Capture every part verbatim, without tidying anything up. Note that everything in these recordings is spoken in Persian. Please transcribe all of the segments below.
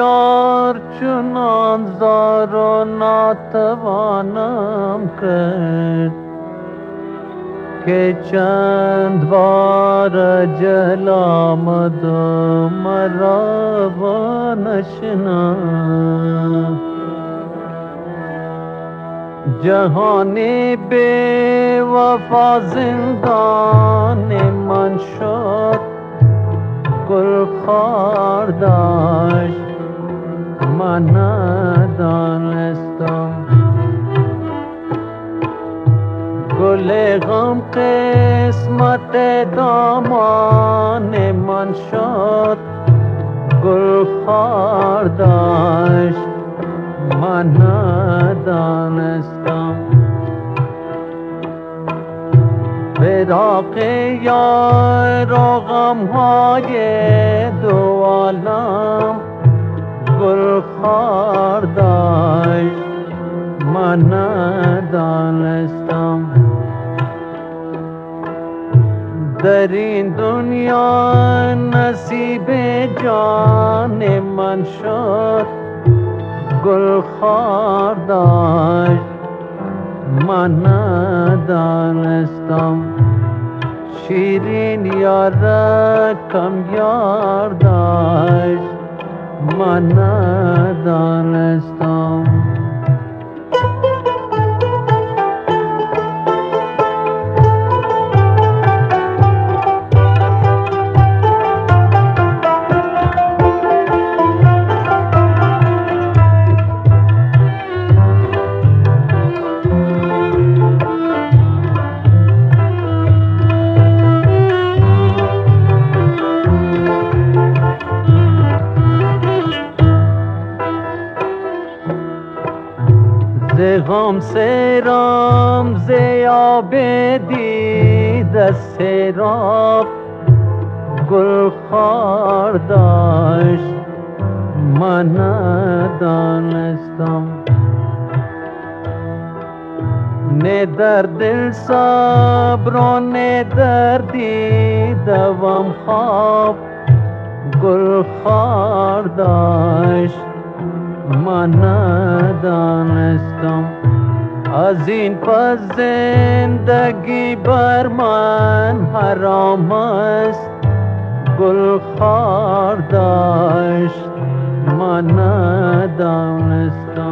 یار چنان زار و ناتوانم کرد که چند بار جل آمد و مرا با نشناخت. جهانی بی وفا زندان من شد، گل خار داشت من ندانستم. گل غم قسمت دامان من شد، گل خار داشت من ندانستم. فراق یار و غمهای دو عالم گل خار داشت من ندانستم. در این دنیا نصیب جان من شد، گل خار داشت من ندانستم. شیرین یارکم یار داشت من ندانستم. ز غم سرم ز آب دیده سراب گل خار داشت من ندانستم. نه در دل صبر و نه در دیده وم خواب گل خار داشت من ندانستم. از این پس زندگی بر من حرام است، گل خار داشت من ندانستم.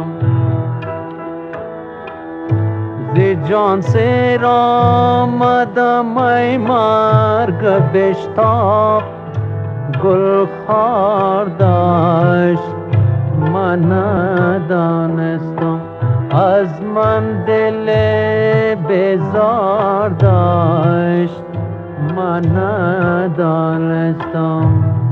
ز جان سیر آمدم ای مرگ بشتاب گل خار داشت من ندانستم. از من دل بیزار داشت من ندانستم.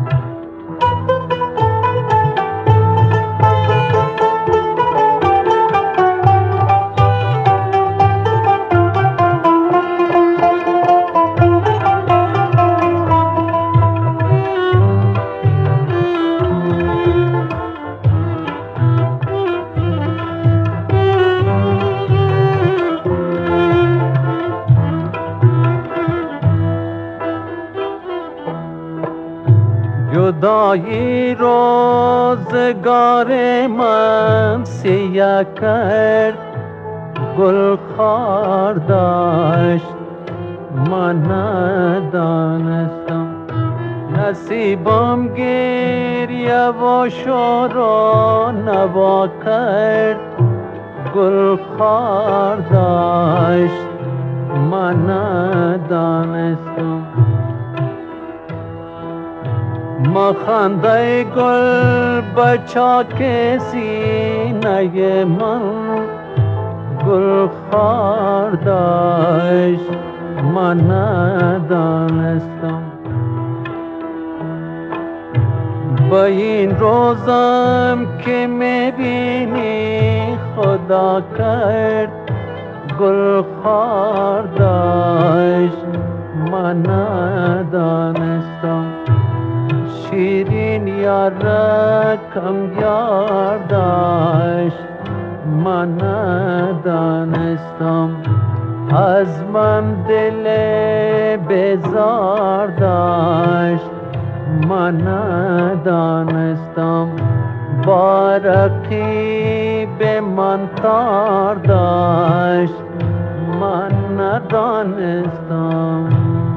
جدایی روزگار من سیه کرد، گل خار داشت من ندانستم. نصیبم گریه و شور و نوا کرد، گل خار داشت من ندانستم. مخنده گل بچاک سینه من گل خار داشت من ندانستم. با این روزم که میبینی خدا کرد، گل خار داشت من ندانستم. شیرین یارکم یار داشت من ندانستم. از من دل بیزار داشت من ندانستم. بارخی به من تار داشت من ندانستم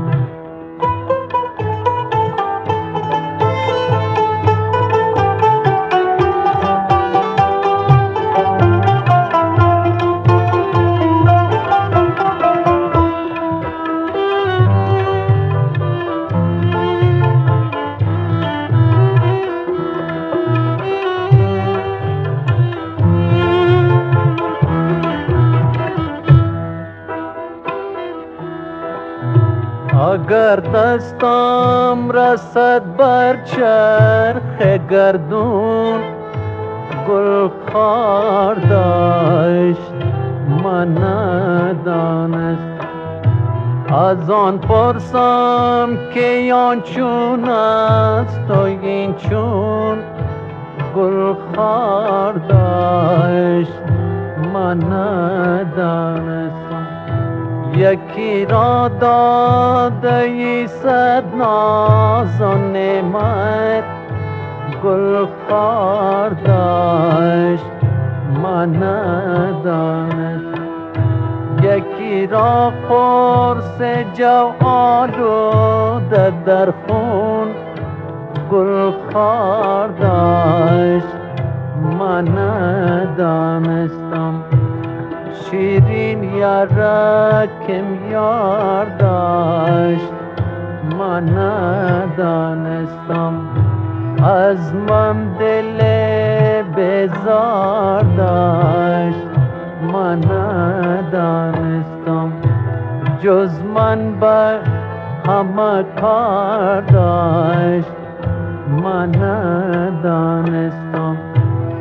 اگر دستم رسد بر چرخ گردون گل خار داشت من ندانست از آن پرسم که آن چون است و این چون گل خار داشت من ندانستم یکی را داده ای صد ناز و نعمت گل خار داشت من ندانستم یکی را قرص جو آلوده در خون گل خار داشت من ندانستم شیرین یارکم یار داشت من ندانستم از من دل بیزار داشت من ندانستم جز من به همه کار داشت من ندانستم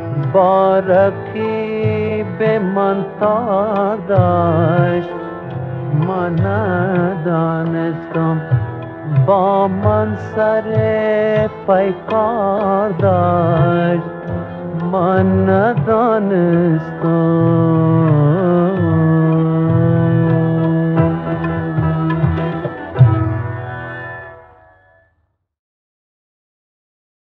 بارکی به من تار داشت من ندانستم با من سر پیکار داشت من ندانستم